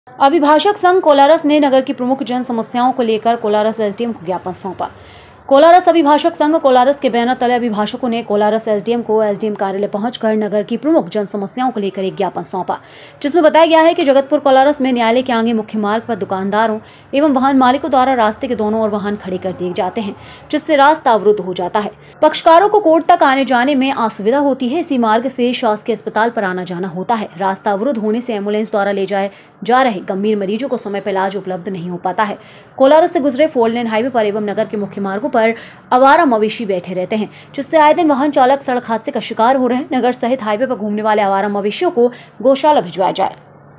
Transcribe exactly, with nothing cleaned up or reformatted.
अभिभाषक संघ कोलारस ने नगर की प्रमुख जन समस्याओं को लेकर कोलारस एसडीएम को ज्ञापन सौंपा। कोलारस अभिभाषक संघ कोलारस के बैनर तले अभिभाषकों ने कोलारस एसडीएम को एसडीएम कार्यालय पहुंचकर नगर की प्रमुख जन समस्याओं को लेकर एक ज्ञापन सौंपा, जिसमें बताया गया है कि जगतपुर कोलारस में न्यायालय के आगे मुख्य मार्ग पर दुकानदारों एवं वाहन मालिकों द्वारा रास्ते के दोनों ओर वाहन खड़े कर दिए जाते हैं, जिससे रास्ता अवरुद्ध हो जाता है। पक्षकारों को कोर्ट तक आने जाने में असुविधा होती है। इसी मार्ग से शासकीय अस्पताल पर आना जाना होता है। रास्ता अवरुद्ध होने से एम्बुलेंस द्वारा ले जाए जा रहे गंभीर मरीजों को समय पर इलाज उपलब्ध नहीं हो पाता है। कोलारस से गुजरे फोर लेन हाईवे पर एवं नगर के मुख्य मार्गों पर आवारा मवेशी बैठे रहते हैं, जिससे आए दिन वाहन चालक सड़क हादसे का शिकार हो रहे हैं। नगर सहित हाईवे पर घूमने वाले आवारा मवेशियों को गौशाला भिजवाया जाए।